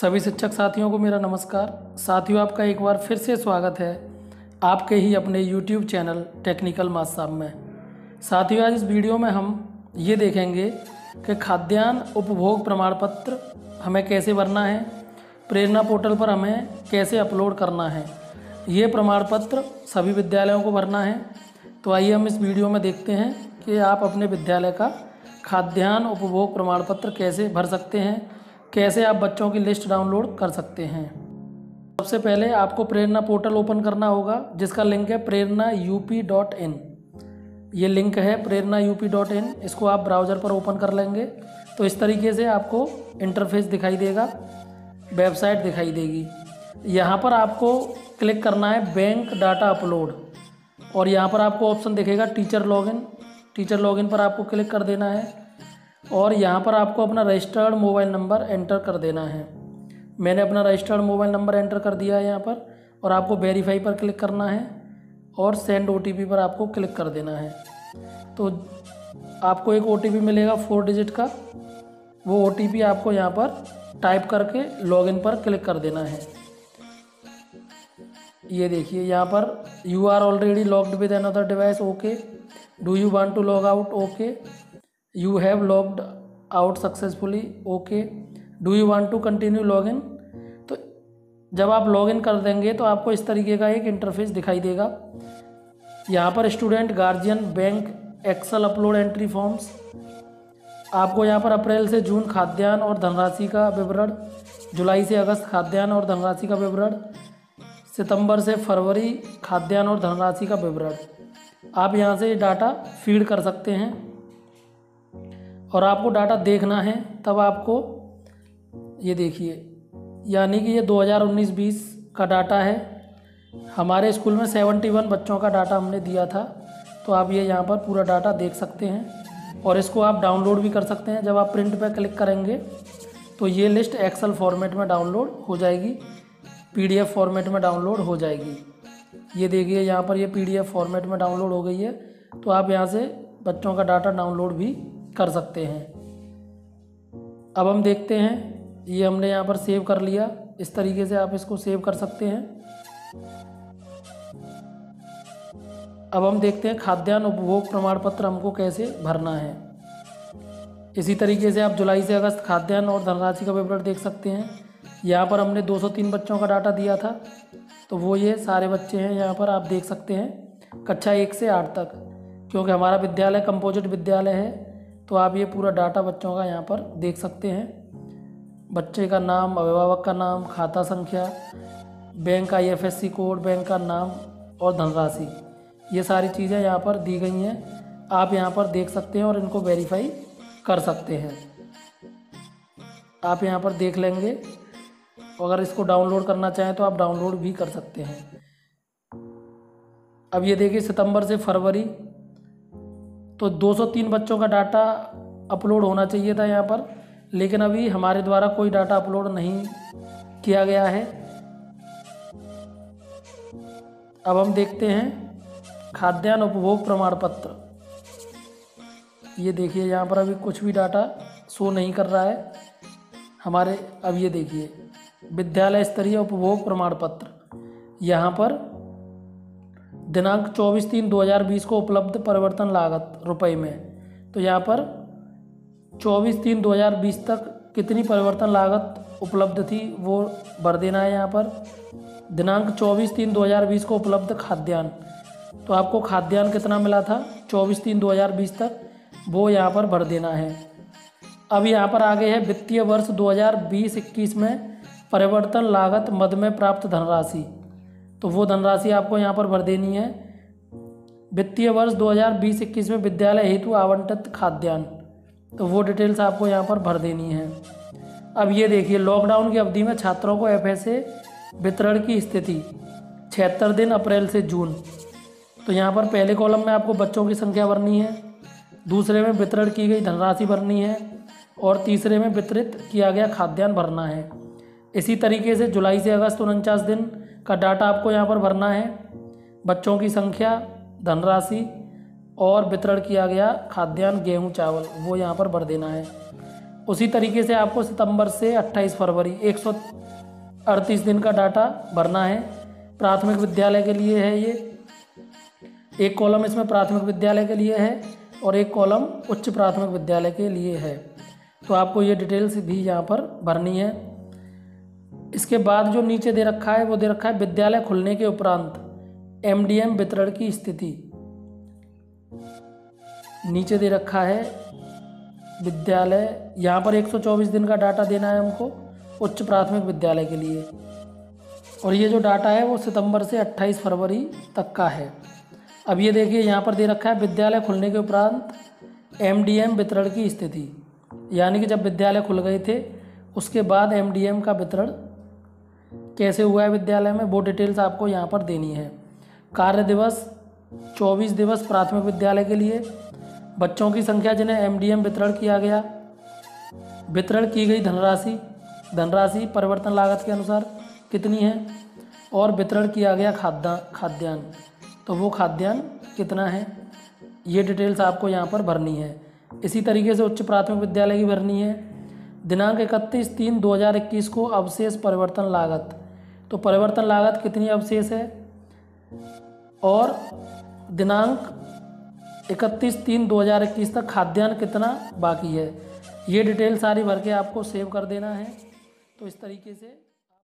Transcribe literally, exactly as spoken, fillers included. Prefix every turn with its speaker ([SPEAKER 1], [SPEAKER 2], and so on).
[SPEAKER 1] सभी शिक्षक साथियों को मेरा नमस्कार। साथियों, आपका एक बार फिर से स्वागत है आपके ही अपने यूट्यूब चैनल टेक्निकल माथ साहब में। साथियों, आज इस वीडियो में हम ये देखेंगे कि खाद्यान्न उपभोग प्रमाण पत्र हमें कैसे भरना है, प्रेरणा पोर्टल पर हमें कैसे अपलोड करना है। ये प्रमाण पत्र सभी विद्यालयों को भरना है। तो आइए हम इस वीडियो में देखते हैं कि आप अपने विद्यालय का खाद्यान्न उपभोग प्रमाण पत्र कैसे भर सकते हैं, कैसे आप बच्चों की लिस्ट डाउनलोड कर सकते हैं। सबसे पहले आपको प्रेरणा पोर्टल ओपन करना होगा, जिसका लिंक है प्रेरणा यूपी डॉट इन। ये लिंक है प्रेरणा यूपी डॉट इन। इसको आप ब्राउज़र पर ओपन कर लेंगे तो इस तरीके से आपको इंटरफेस दिखाई देगा, वेबसाइट दिखाई देगी। यहाँ पर आपको क्लिक करना है बैंक डाटा अपलोड, और यहाँ पर आपको ऑप्शन दिखेगा टीचर लॉगिन। टीचर लॉगिन पर आपको क्लिक कर देना है और यहाँ पर आपको अपना रजिस्टर्ड मोबाइल नंबर एंटर कर देना है। मैंने अपना रजिस्टर्ड मोबाइल नंबर एंटर कर दिया है यहाँ पर, और आपको वेरीफाई पर क्लिक करना है और सेंड ओटीपी पर आपको क्लिक कर देना है। तो आपको एक ओटीपी मिलेगा फोर डिजिट का। वो ओटीपी आपको यहाँ पर टाइप करके लॉगिन पर क्लिक कर देना है। ये देखिए यहाँ पर you are already logged with another device, okay. Do you want to log out, okay. You have logged out successfully, okay. Do you want to continue login. तो जब आप लॉगिन कर देंगे तो आपको इस तरीके का एक इंटरफेस दिखाई देगा। यहाँ पर student, guardian, bank, excel upload entry forms. आपको यहाँ पर अप्रैल से जून खाद्यान्न और धनराशि का विवरण, जुलाई से अगस्त खाद्यान्न और धनराशि का विवरण, सितंबर से फरवरी खाद्यान्न और धनराशि का विवरण। आप यहाँ से डाटा फीड कर सकते हैं और आपको डाटा देखना है तब आपको, ये देखिए, यानी कि ये दो हज़ार उन्नीस बीस का डाटा है। हमारे स्कूल में इकहत्तर बच्चों का डाटा हमने दिया था। तो आप ये यहाँ पर पूरा डाटा देख सकते हैं और इसको आप डाउनलोड भी कर सकते हैं। जब आप प्रिंट पर क्लिक करेंगे तो ये लिस्ट एक्सेल फॉर्मेट में डाउनलोड हो जाएगी, पीडीएफ फॉर्मेट में डाउनलोड हो जाएगी। ये देखिए यहाँ पर ये पीडीएफ फॉर्मेट में डाउनलोड हो गई है। तो आप यहाँ से बच्चों का डाटा डाउनलोड भी कर सकते हैं। अब हम देखते हैं, ये हमने यहाँ पर सेव कर लिया। इस तरीके से आप इसको सेव कर सकते हैं। अब हम देखते हैं खाद्यान्न उपभोग प्रमाण पत्र हमको कैसे भरना है। इसी तरीके से आप जुलाई से अगस्त खाद्यान्न और धनराशि का विवरण देख सकते हैं। यहाँ पर हमने दो सौ तीन बच्चों का डाटा दिया था, तो वो ये सारे बच्चे हैं। यहाँ पर आप देख सकते हैं कक्षा एक से आठ तक, क्योंकि हमारा विद्यालय कंपोजिट विद्यालय है। तो आप ये पूरा डाटा बच्चों का यहाँ पर देख सकते हैं। बच्चे का नाम, अभिभावक का नाम, खाता संख्या, बैंक का आईएफएससी कोड, बैंक का नाम और धनराशि, ये सारी चीज़ें यहाँ पर दी गई हैं। आप यहाँ पर देख सकते हैं और इनको वेरीफाई कर सकते हैं। आप यहाँ पर देख लेंगे। अगर इसको डाउनलोड करना चाहें तो आप डाउनलोड भी कर सकते हैं। अब ये देखिए सितंबर से फरवरी, तो दो सौ तीन बच्चों का डाटा अपलोड होना चाहिए था यहाँ पर, लेकिन अभी हमारे द्वारा कोई डाटा अपलोड नहीं किया गया है। अब हम देखते हैं खाद्यान्न उपभोग प्रमाण पत्र। ये देखिए यहाँ पर अभी कुछ भी डाटा शो नहीं कर रहा है हमारे। अब ये देखिए विद्यालय स्तरीय उपभोग प्रमाण पत्र, यहाँ पर दिनांक चौबीस तीन दो हज़ार बीस को उपलब्ध परिवर्तन लागत रुपए में। तो यहाँ पर चौबीस तीन दो हज़ार बीस तक कितनी परिवर्तन लागत उपलब्ध थी वो भर देना है। यहाँ पर दिनांक चौबीस तीन दो हज़ार बीस को उपलब्ध खाद्यान्न, तो आपको खाद्यान्न कितना मिला था चौबीस तीन दो हज़ार बीस तक, वो यहाँ पर भर देना है। अब यहाँ पर आगे है वित्तीय वर्ष दो हज़ार बीस इक्कीस में परिवर्तन लागत मद में प्राप्त धनराशि, तो वो धनराशि आपको यहाँ पर भर देनी है। वित्तीय वर्ष दो हज़ार बीस इक्कीस में विद्यालय हेतु आवंटित खाद्यान्न, तो वो डिटेल्स आपको यहाँ पर भर देनी है। अब ये देखिए लॉकडाउन की अवधि में छात्रों को एफएसए वितरण की स्थिति छिहत्तर दिन अप्रैल से जून। तो यहाँ पर पहले कॉलम में आपको बच्चों की संख्या भरनी है, दूसरे में वितरण की गई धनराशि भरनी है और तीसरे में वितरित किया गया खाद्यान्न भरना है। इसी तरीके से जुलाई से अगस्त उनचास दिन का डाटा आपको यहाँ पर भरना है। बच्चों की संख्या, धनराशि और वितरण किया गया खाद्यान्न, गेहूं, चावल, वो यहाँ पर भर देना है। उसी तरीके से आपको सितंबर से अट्ठाईस फरवरी एक सौ अड़तीस दिन का डाटा भरना है। प्राथमिक विद्यालय के लिए है ये, एक कॉलम इसमें प्राथमिक विद्यालय के लिए है और एक कॉलम उच्च प्राथमिक विद्यालय के लिए है। तो आपको ये डिटेल्स भी यहाँ पर भरनी है। इसके बाद जो नीचे दे रखा है वो दे रखा है विद्यालय खुलने के उपरांत एमडीएम वितरण की स्थिति। नीचे दे रखा है विद्यालय, यहाँ पर एक सौ चौबीस दिन का डाटा देना है हमको उच्च प्राथमिक विद्यालय के लिए, और ये जो डाटा है वो सितंबर से अट्ठाईस फरवरी तक का है। अब ये देखिए यहाँ पर दे रखा है विद्यालय खुलने के उपरांत एमडीएम वितरण की स्थिति, यानी कि जब विद्यालय खुल गए थे उसके बाद एमडीएम का वितरण कैसे हुआ है विद्यालय में, वो डिटेल्स आपको यहाँ पर देनी है। कार्य दिवस चौबीस दिवस प्राथमिक विद्यालय के लिए, बच्चों की संख्या जिन्हें एमडीएम वितरण किया गया, वितरण की गई धनराशि, धनराशि परिवर्तन लागत के अनुसार कितनी है, और वितरण किया गया खाद्या खाद्यान्न, तो वो खाद्यान्न कितना है, ये डिटेल्स आपको यहाँ पर भरनी है। इसी तरीके से उच्च प्राथमिक विद्यालय की भरनी है। दिनांक इकतीस तीन दो हज़ार इक्कीस को अवशेष परिवर्तन लागत, तो परिवर्तन लागत कितनी अवशेष है, और दिनांक इकतीस तीन दो हज़ार इक्कीस तक खाद्यान्न कितना बाकी है, ये डिटेल सारी भर के आपको सेव कर देना है। तो इस तरीके से